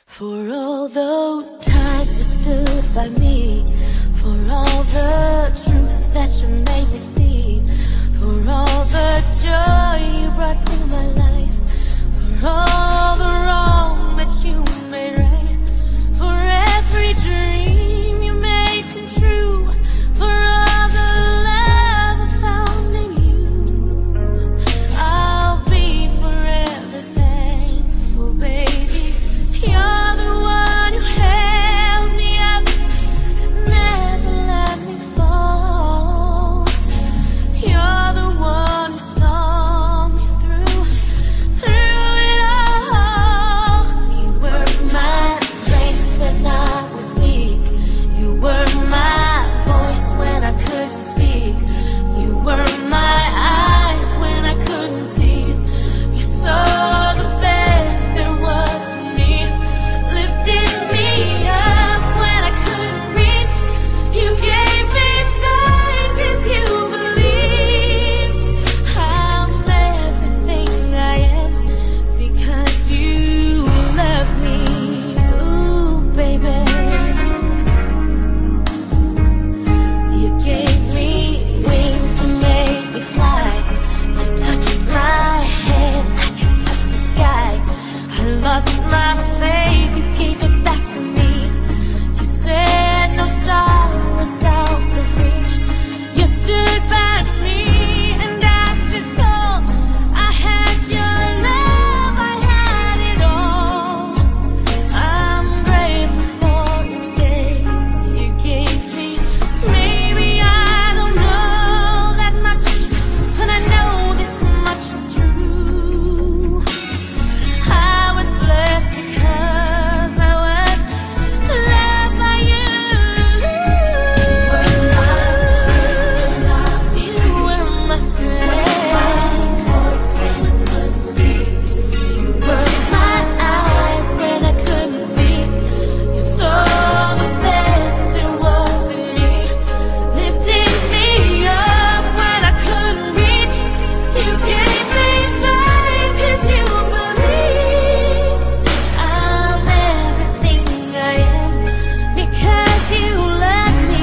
For all those times you stood by me, for all the truth that you made me see, for all the joy you brought to my life, for all the wrong that you made right, for every dream you made come true, for all the love I found in you, I'll be forever thankful, baby. You're the one who held me up, never let me fall. You're the one who saw me through it all. You were my strength when I was weak. You were my voice when I couldn't speak. You were my eyes when I couldn't see. You saw the best there was in me, lifted me up when I couldn't reach. You gave me faith 'cause you believed. I'm everything I am because you love me. Ooh, baby. You gave me wings to make me fly. You touched my hand, I could touch the sky. I lost my faith, you gave it back to me. You said no star was out of reach. You stood by me and I stood tall. I had your love, I had it all. I'm grateful for each day you gave me. Maybe I don't know that much, but I know this much is true. I was blessed because I was loved by you. You were my strength when I couldn't speak. You were my eyes when I couldn't see. You saw the best there was in me, lifted me up when I couldn't reach. You gave me faith 'cause you believed. I'm everything I am because you love me.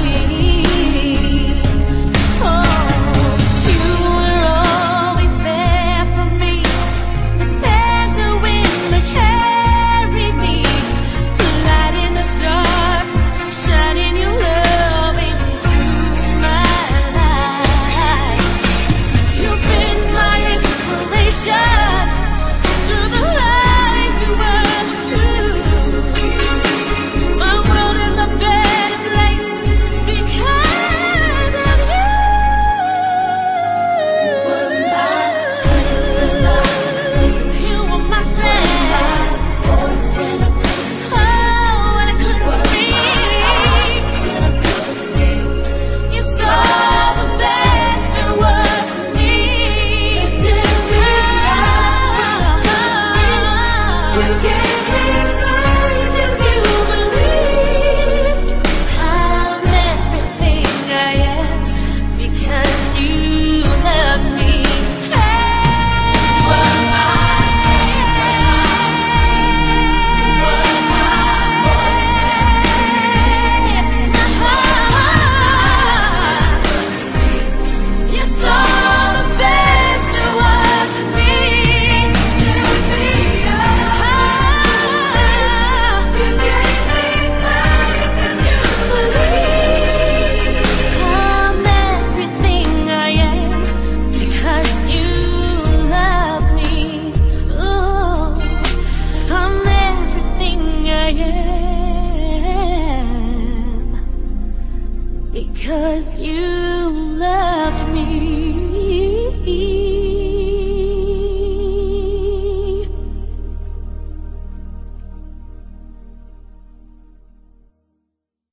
Oh, you were always there for me, the tender wind that carried me, light in the dark, shining your love into my life. You've been my inspiration through the lies you were true. My world is a better place because of you. You were my strength when I was weak. You were my strength. Voice when I couldn't speak. When I couldn't speak. When I couldn't see. You saw the best there was in me. Lifted me up. You gave me faith 'cause you believed. I'm everything I am because you love me. You were my strength when I was weak. You were my voice when I couldn't speak. My heart couldn't see. You saw the best there was in me. Lifted me up. You gave me faith 'cause you believed. I'm everything I am because you love me. Oh, I'm everything I am because you